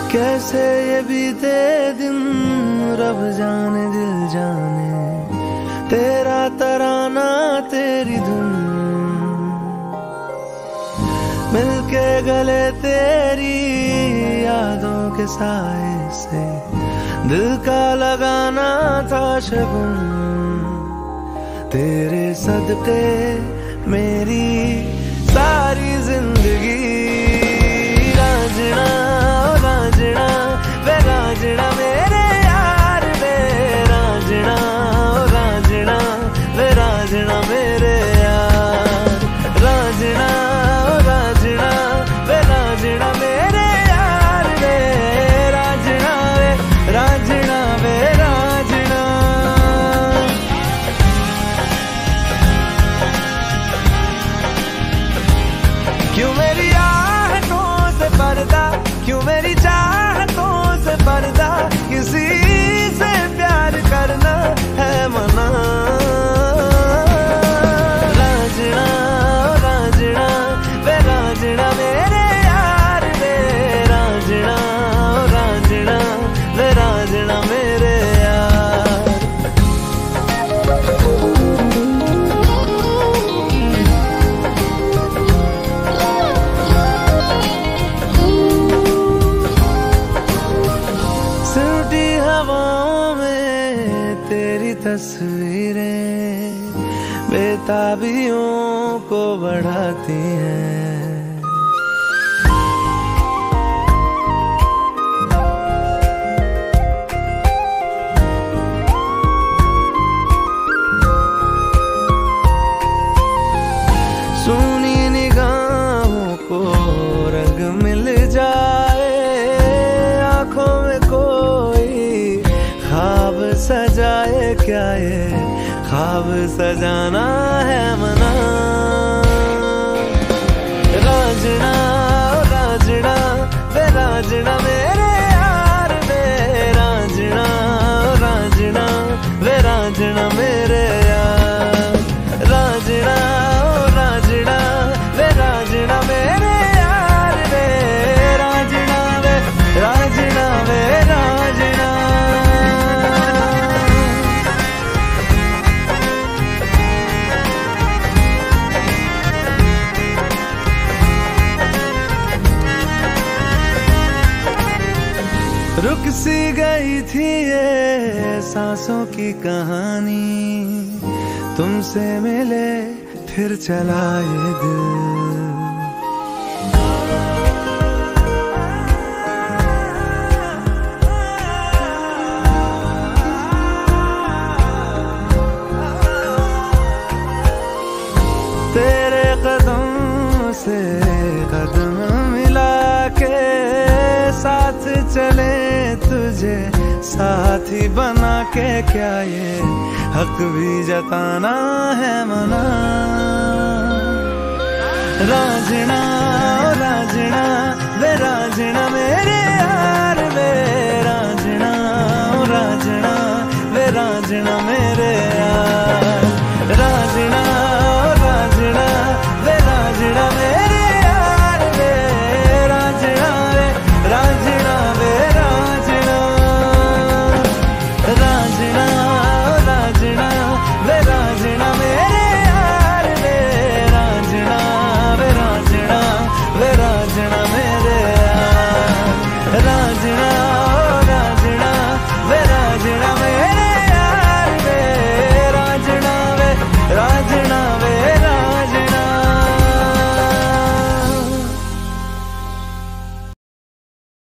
कैसे ये बीते दिन रब जाने दिल जाने, तेरा तराना तेरी धुन मिलके गले तेरी यादों के साए से दिल का लगाना था शगुन। तेरे सदके मेरी सारी जिंदगी रांझना रांझना वे रांझना मेरे यार वे रांझना रांझना वे रांझना मेरे यार रांझना रांझना वे रांझना मेरे यार वे रांझना वे रांझना वे रांझना। क्यों मेरी आहटों से पर्दा, क्यों मेरी चाहतों से पर्दा, किसी से प्यार करना है मना। रांझना रांझना वे रांझना मेरे यार वे रांझना रांझना वे रांझना मेरे यार। सिमटी हवाओं में तेरी तस्वीरें बेताबियों को बढ़ाती हैं। सुनी निगाहों को रंग मिल जाए, आंखों में कोई ख्वाब सजाए, क्या ये ख्वाब सजाना है मना। रांझना रांझना वे रांझना मेरे यार वे रांझना रांझना वे रांझना मेरे यार रांझना रांझना वे रांझना मेरे यार वे रांझना वे रांझना वे रांझना। रुक सी गई थी ये सांसों की कहानी, तुमसे मिले फिर चला ये दिल। तेरे कदम से कदम मिला के साथ चले तुझे साथी बना के, क्या ये हक भी जताना है मना। रांझना रांझना वे रांझना में